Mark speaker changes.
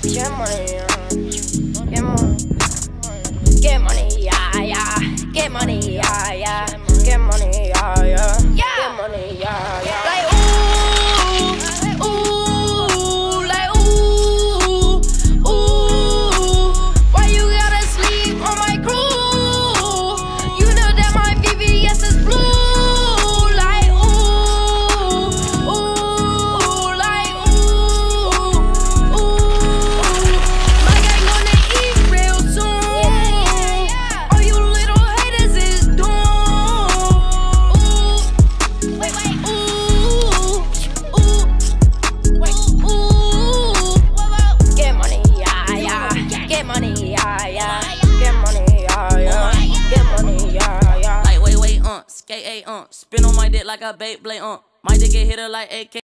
Speaker 1: Get money, get money, get money, yeah, yeah. Get money, yeah, yeah. Get money, yeah, yeah. Get money, yeah, yeah. Like ooh, ooh, like ooh, ooh. Why you gotta sleep on my crew? You know that my VVS is blue. Like ooh, ooh, like ooh, ooh. My gang gonna eat real soon. All you little haters is doomed. Ooh, wait, ooh, ooh, wait, ooh. Get money, yeah, yeah. Get money, yeah, yeah. Get money, yeah, yeah. Get money, yeah, yeah.
Speaker 2: Like wait, skate a spin on my dick like a Beyblade My dick get hit her like AK.